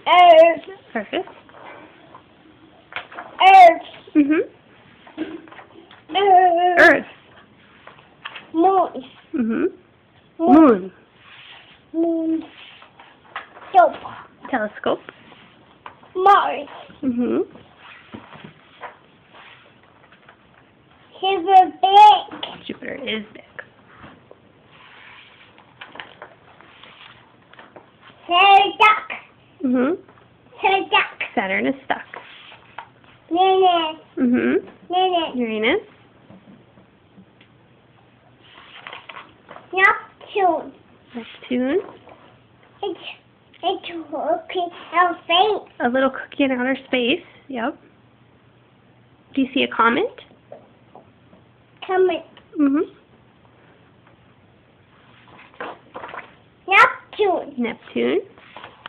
Earth. Earth. Earth. Mhm. Earth. Earth. Moon. Mhm. Moon. Moon. Soap. Telescope. Mars. Mhm. Super big. Jupiter is big. Duck. Mhm. Duck. Saturn is stuck. Uranus. Mhm. Uranus. Uranus. Neptune. Neptune. It's okay. Our face. A little cookie in outer space. Yep. Do you see a comet? Coming. Mhm. Neptune. Neptune.